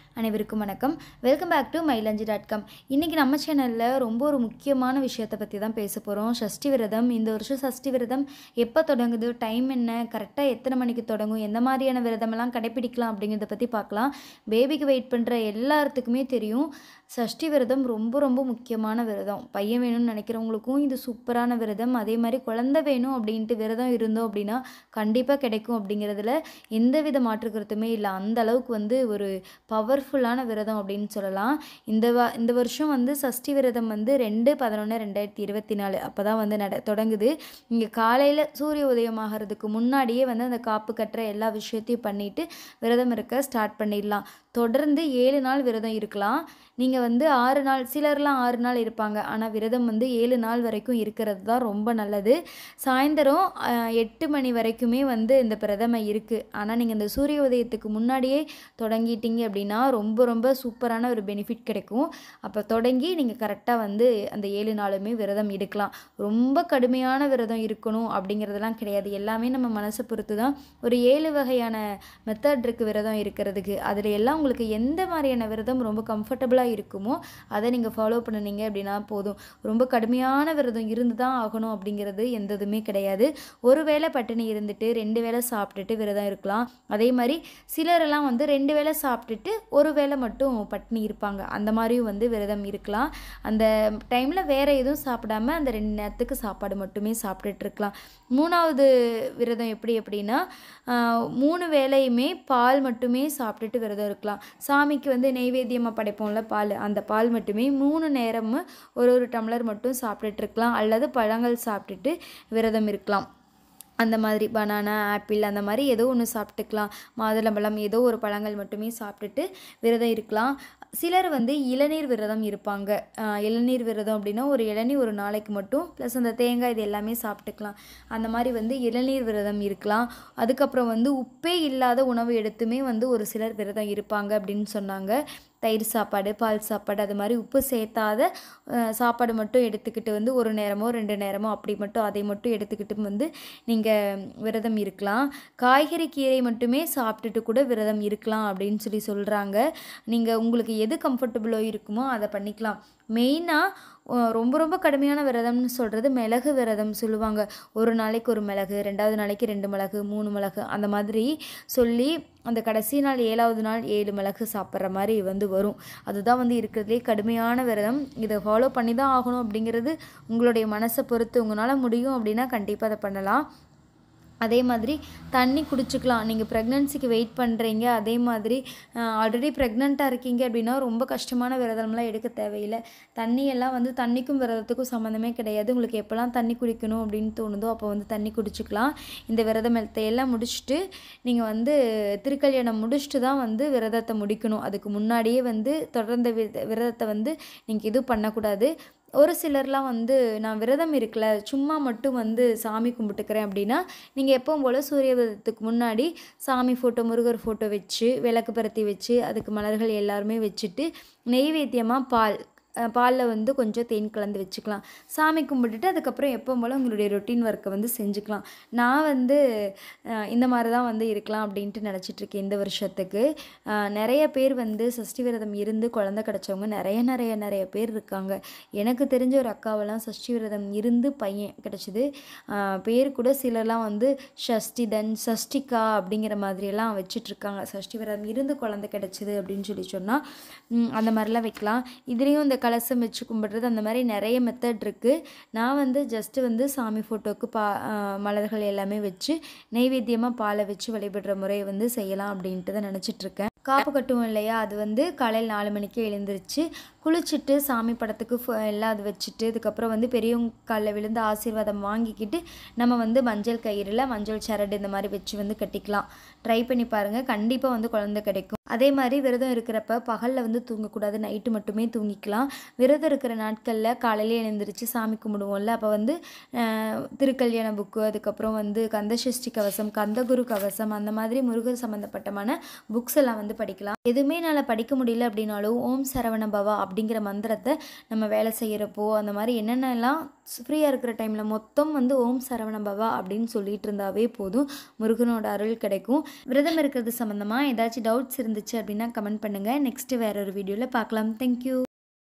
அனைவருக்கும் வணக்கம். Welcome back to mylanji.com. இன்றைக்கி நம்ம சேனலில் ரொம்ப ஒரு முக்கியமான விஷயத்தை பற்றி தான் பேச போகிறோம். சஷ்டி விரதம். இந்த வருஷம் சஷ்டி விரதம் எப்போ தொடங்குது, டைம் என்ன, கரெக்டாக எத்தனை மணிக்கு தொடங்கும், எந்த மாதிரியான விரதமெல்லாம் கடைப்பிடிக்கலாம் அப்படிங்கிறத பற்றி பார்க்கலாம். பேபிக்கு வெயிட் பண்ணுற எல்லாத்துக்குமே தெரியும், சஷ்டி விரதம் ரொம்ப ரொம்ப முக்கியமான விரதம். பையன் வேணும்னு நினைக்கிறவங்களுக்கும் இது சூப்பரான விரதம். அதே மாதிரி குழந்தை வேணும் அப்படின்ட்டு விரதம் இருந்தோம் அப்படின்னா கண்டிப்பாக கிடைக்கும் அப்படிங்கிறதுல எந்தவித மாற்று கருத்துமே இல்லை. அந்த அளவுக்கு ஒரு பவர்ஃபுல்லான விரதம் அப்படின்னு சொல்லலாம். இந்த வருஷம் சஷ்டி விரதம் 2/11/2024 அப்போ தான் தொடங்குது. இங்கே காலையில் சூரிய உதயம் ஆகிறதுக்கு முன்னாடியே அந்த காப்பு கட்டுற எல்லா விஷயத்தையும் பண்ணிவிட்டு விரதம் இருக்க ஸ்டார்ட் பண்ணிடலாம். தொடர்ந்து 7 நாள் விரதம் இருக்கலாம். நீங்கள் 6 நாள், சிலர்லாம் 6 நாள் இருப்பாங்க. ஆனால் விரதம் 7 நாள் வரைக்கும் இருக்கிறது தான் ரொம்ப நல்லது. சாயந்தரம் 8 மணி வரைக்குமே இந்த பிரதமை இருக்குது. ஆனால் நீங்கள் இந்த சூரிய உதயத்துக்கு முன்னாடியே தொடங்கிட்டீங்க அப்படின்னா ரொம்ப ரொம்ப சூப்பரான ஒரு பெனிஃபிட் கிடைக்கும். அப்போ தொடங்கி நீங்கள் கரெக்டாக அந்த 7 நாளுமே விரதம் எடுக்கலாம். ரொம்ப கடுமையான விரதம் இருக்கணும் அப்படிங்கிறதெல்லாம் கிடையாது. எல்லாமே நம்ம மனசை பொறுத்து தான். ஒரு 7 வகையான மெத்தட் இருக்குது விரதம் இருக்கிறதுக்கு. அதில் எல்லாம் உங்களுக்கு எந்த மாதிரியான விரதம் ரொம்ப கம்ஃபர்டபுளாக இருக்குமோ அதை நீங்கள் ஃபாலோ பண்ணினீங்க அப்படின்னா போதும். ரொம்ப கடுமையான விரதம் இருந்து தான் ஆகணும் அப்படிங்கிறது எந்ததுமே கிடையாது. ஒரு வேளை பட்டினி இருந்துட்டு 2 வேளை சாப்பிட்டுட்டு விரதம் இருக்கலாம். அதே மாதிரி சிலரெல்லாம் 2 வேளை சாப்பிட்டுட்டு ஒரு வேளை மட்டும் பட்டினி இருப்பாங்க. அந்த மாதிரியும் விரதம் இருக்கலாம். அந்த டைமில் வேறு எதுவும் சாப்பிடாம அந்த 2 நேரத்துக்கு சாப்பாடு மட்டுமே சாப்பிட்டுட்டு இருக்கலாம். 3வது விரதம் எப்படின்னா 3 வேளையுமே பால் மட்டுமே சாப்பிட்டுட்டு விரதம் இருக்கலாம். சாமிக்கு நெய்வேத்தியமாக படைப்போம்ல பால், அந்த பால் மட்டுமே 3 நேரமும் ஒரு டம்ளர் மட்டும் சாப்பிட்டுட்டு இருக்கலாம். அல்லது பழங்கள் சாப்பிட்டுட்டு விரதம் இருக்கலாம். அந்த மாதிரி பனானா, ஆப்பிள் அந்த மாதிரி ஏதோ ஒன்று சாப்பிட்டுக்கலாம். மாதுளம்பழம் ஏதோ ஒரு பழங்கள் மட்டுமே சாப்பிட்டுட்டு விரதம் இருக்கலாம். சிலர் இளநீர் விரதம் இருப்பாங்க. இளநீர் விரதம் அப்படின்னா ஒரு இளநீர் ஒரு நாளைக்கு மட்டும் ப்ளஸ் அந்த தேங்காய் இது எல்லாமே சாப்பிட்டுக்கலாம். அந்த மாதிரி இளநீர் விரதம் இருக்கலாம். அதுக்கப்புறம் உப்பே இல்லாத உணவு எடுத்துமே ஒரு சிலர் விரதம் இருப்பாங்க அப்படின்னு சொன்னாங்க. தயிர் சாப்பாடு, பால் சாப்பாடு, அது மாதிரி உப்பு சேர்த்தாத சாப்பாடு மட்டும் எடுத்துக்கிட்டு ஒரு நேரமோ 2 நேரமோ அப்படி மட்டும் அதை மட்டும் எடுத்துக்கிட்டு நீங்கள் விரதம் இருக்கலாம். காய்கறி கீரை மட்டுமே சாப்பிட்டுட்டு கூட விரதம் இருக்கலாம் அப்படின்னு சொல்கிறாங்க. நீங்கள் உங்களுக்கு எது கம்ஃபர்டபுளோ இருக்குமோ அதை பண்ணிக்கலாம். மெயினாக ரொம்ப ரொம்ப கடுமையான விரதம்னு சொல்கிறது மிளகு விரதம் சொல்லுவாங்க. ஒரு நாளைக்கு ஒரு மிளகு, 2வது நாளைக்கு 2 மிளகு, 3 மிளகு அந்த மாதிரி சொல்லி அந்த கடைசி நாள் 7வது நாள் 7 மிளகு சாப்பிட்ற மாதிரி வரும். அதுதான் இருக்கிறதுலே கடுமையான விரதம். இதை ஃபாலோ பண்ணி தான் ஆகணும் அப்படிங்கிறது உங்களுடைய மனசை பொறுத்து. உங்களால் முடியும் அப்படின்னா கண்டிப்பாக அதை பண்ணலாம். அதே மாதிரி தண்ணி குடிச்சிக்கலாம். நீங்கள் ப்ரெக்னன்சிக்கு வெயிட் பண்ணுறீங்க, அதே மாதிரி ஆல்ரெடி ப்ரெக்னெண்ட்டாக இருக்கீங்க அப்படின்னா ரொம்ப கஷ்டமான விரதம்லாம் எடுக்க தேவையில்லை. தண்ணியெல்லாம் தண்ணிக்கும் விரதத்துக்கும் சம்மந்தமே கிடையாது. உங்களுக்கு எப்போல்லாம் தண்ணி குடிக்கணும் அப்படின்னு தோணுதோ அப்போ தண்ணி குடிச்சிக்கலாம். இந்த விரதம் எல்லாம் முடிச்சுட்டு நீங்கள் திருக்கல்யாணம் முடிச்சுட்டு தான் விரதத்தை முடிக்கணும். அதுக்கு முன்னாடியே தொடர்ந்த விரதத்தை நீங்கள் எதுவும் பண்ணக்கூடாது. ஒரு சிலர்லாம் நான் விரதம் இருக்கல, சும்மா மட்டும் சாமி கும்பிட்டுக்கிறேன் அப்படின்னா நீங்கள் எப்பவும் போல் சூரிய விரதத்துக்கு முன்னாடி சாமி ஃபோட்டோ, முருகர் ஃபோட்டோ வச்சு விளக்கு பருத்தி வச்சு அதுக்கு மலர்கள் எல்லாருமே வச்சுட்டு நெய்வேத்தியமாக பாலில் கொஞ்சம் தேன் கலந்து வச்சுக்கலாம். சாமி கும்பிட்டுட்டு அதுக்கப்புறம் எப்பவும் போல் உங்களுடைய ரொட்டீன் ஒர்க்கை செஞ்சுக்கலாம். நான் இந்த மாதிரி தான் இருக்கலாம் அப்படின்ட்டு நினச்சிட்ருக்கேன் இந்த வருஷத்துக்கு. நிறைய பேர் சஷ்டி விரதம் இருந்து குழந்தை கிடச்சவங்க நிறைய பேர் இருக்காங்க. எனக்கு தெரிஞ்ச ஒரு அக்காவெல்லாம் சஷ்டி விரதம் இருந்து பையன் கிடச்சிது. பேர் கூட சிலர்லாம் ஷஷ்டிதன், சஷ்டிகா அப்படிங்கிற மாதிரியெல்லாம் வச்சிட்ருக்காங்க. சஷ்டி விரதம் இருந்து குழந்தை கிடச்சிது அப்படின்னு சொன்னால் அந்த மாதிரிலாம் வைக்கலாம். இதுலேயும் இந்த கலசம் வச்சு கும்பிட்றது அந்த மாதிரி நிறைய மெத்தட் இருக்குது. நான் ஜஸ்ட்டு சாமி ஃபோட்டோவுக்கு மலர்கள் எல்லாமே வச்சு நெய்வேத்தியமாக பாலை வச்சு வழிபடுற முறையை செய்யலாம் அப்படின்ட்டு தான் நினச்சிட்ருக்கேன். காப்பு கட்டுவோம் இல்லையா, அது காலையில் 4 மணிக்கு எழுந்திரிச்சு குளிச்சுட்டு சாமி படத்துக்கு எல்லாம் அது வச்சுட்டு அதுக்கப்புறம் பெரியவங்க காலில் விழுந்து ஆசீர்வாதம் வாங்கிக்கிட்டு நம்ம மஞ்சள் கயிறில் மஞ்சள் சரடு இந்த மாதிரி வச்சு கட்டிக்கலாம். ட்ரை பண்ணி பாருங்கள், கண்டிப்பாக குழந்தை கிடைக்கும். அதே மாதிரி விரதம் இருக்கிறப்ப பகலில் தூங்கக்கூடாது, நைட்டு மட்டுமே தூங்கிக்கலாம். விரதம் இருக்கிற நாட்களில் காலையிலே எழுந்திரிச்சு சாமி கும்பிடுவோம்ல, அப்போ திருக்கல்யாண புக்கு, அதுக்கப்புறம் கந்தசஷ்டி கவசம், கந்தகுரு கவசம், அந்த மாதிரி முருகர் சம்மந்தப்பட்டமான புக்ஸ் எல்லாம் படிக்கலாம். எதுவுமே என்னால் படிக்க முடியல அப்படின்னாலும் ஓம் சரவண பவா அப்படிங்கிற மந்திரத்தை நம்ம வேலை செய்கிறப்போ அந்த மாதிரி என்னென்னலாம் ஃப்ரீயாக இருக்கிற டைமில் மொத்தம் வந்து ஓம் சரவண பவா அப்படின்னு சொல்லிட்டு இருந்தாவே போதும், முருகனோட அருள் கிடைக்கும். விரதம் இருக்கிறது சம்மந்தமாக ஏதாச்சும் டவுட்ஸ் இருந்துச்சு அப்படின்னா கமெண்ட் பண்ணுங்கள். நெக்ஸ்ட்டு வேற ஒரு வீடியோவில் பார்க்கலாம். தேங்க்யூ.